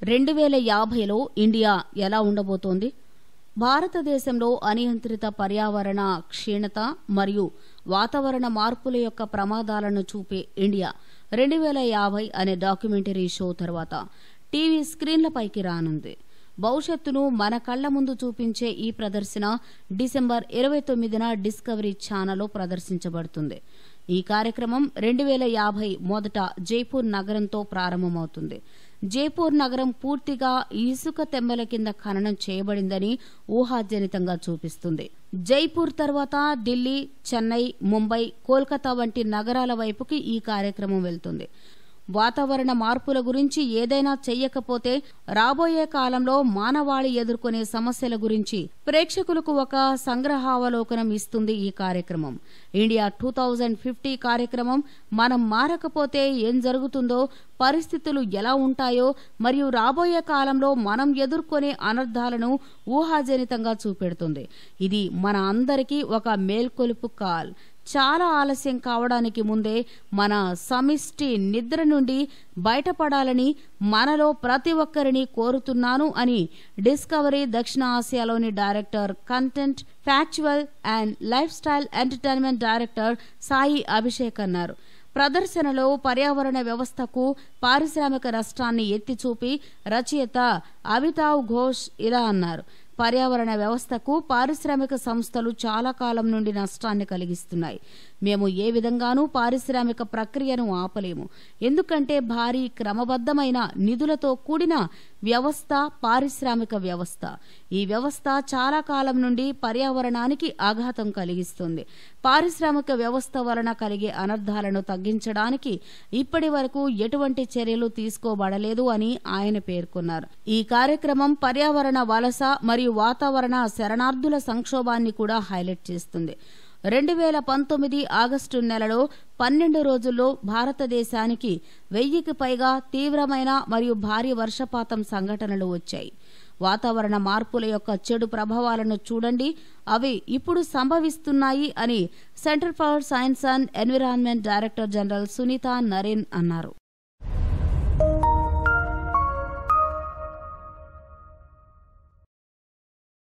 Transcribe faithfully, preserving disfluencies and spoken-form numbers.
రెండు వేల యాభైలో ఇండియా ఎలా ఉండబోతోంది? భారతదేశంలో అనియంత్రిత పర్యావరణ క్షీణత మరియు వాతావరణ మార్పుల యొక్క ప్రమాదాలను చూపే ఇండియా రెండు వేల యాభై అనే డాక్యుమెంటరీ షో తర్వాత టీవీ స్క్రీన్లపైకి రానుంది. భవిష్యత్తును మన కళ్ల ముందు చూపించే ఈ ప్రదర్శన డిసెంబర్ ఇరవై తొమ్మిదిన డిస్కవరీ ఛానల్లో ప్రదర్శించబడుతుంది. ఈ కార్యక్రమం రెండు వేల యాభై మొదట జైపూర్ నగరంతో ప్రారంభమవుతుంది. జైపూర్ నగరం పూర్తిగా ఇసుక తెమ్మల కింద ఖననం చేయబడిందని ఊహాజనితంగా చూపిస్తుంది. జైపూర్ తర్వాత ఢిల్లీ, చెన్నై, ముంబై, కోల్కతా వంటి నగరాల వైపుకి ఈ కార్యక్రమం వెళ్తుంది. వాతావరణ మార్పుల గురించి ఏదైనా చెయ్యకపోతే రాబోయే కాలంలో మానవాళి ఎదుర్కొనే సమస్యల గురించి ప్రేక్షకులకు ఒక సంగ్రహావలోకనం ఇస్తుంది ఈ కార్యక్రమం. ఇండియా టూ థౌజండ్ ఫిఫ్టీ కార్యక్రమం మనం మారకపోతే ఏం జరుగుతుందో, పరిస్థితులు ఎలా ఉంటాయో మరియు రాబోయే కాలంలో మనం ఎదుర్కొనే అనర్థాలను ఊహాజనితంగా చూపెడుతుంది. ఇది మన అందరికీ ఒక మేల్కొలుపు కాల్. చాలా ఆలస్యం కావడానికి ముందే మన సమిష్టి నిద్ర నుండి బయటపడాలని మనలో ప్రతి ఒక్కరిని కోరుతున్నాను అని డిస్కవరీ దక్షిణ ఆసియాలోని director, content, factual and lifestyle entertainment director Sai Abhishek అన్నారు. ప్రదర్శనలో పర్యావరణ వ్యవస్థకు పారిశ్రామిక నష్టాన్ని ఎత్తిచూపి రచయిత అమితావ్ ఘోష్ ఇలా అన్నారు: పర్యావరణ వ్యవస్థకు పారిశ్రామిక సంస్థలు చాలా కాలం నుండి నష్టాన్ని కలిగిస్తున్నాయి. మేము ఏ విధంగానూ పారిశ్రామిక ప్రక్రియను ఆపలేము, ఎందుకంటే భారీ క్రమబద్ధమైన నిధులతో కూడిన వ్యవస్థ పారిశ్రామిక వ్యవస్థ. ఈ వ్యవస్థ చాలా కాలం నుండి పర్యావరణానికి ఆఘాతం కలిగిస్తుంది. పారిశ్రామిక వ్యవస్థ వలన కలిగే అనర్థాలను తగ్గించడానికి ఇప్పటి వరకు ఎటువంటి చర్యలు తీసుకోబడలేదు అని ఆయన పేర్కొన్నారు. ఈ కార్యక్రమం పర్యావరణ వలస మరియు వాతావరణ శరణార్థుల సంక్షోభాన్ని కూడా హైలైట్ చేస్తుంది. రెండు వేల పంతొమ్మిది ఆగస్టు నెలలో పన్నెండు రోజుల్లో భారతదేశానికి వెయ్యికి పైగా తీవ్రమైన మరియు భారీ వర్షపాతం సంఘటనలు వచ్చాయి. వాతావరణ మార్పుల యొక్క చెడు ప్రభావాలను చూడండి, అవి ఇప్పుడు సంభవిస్తున్నాయి అని centre for science and environment director general Sunita Narain అన్నారు.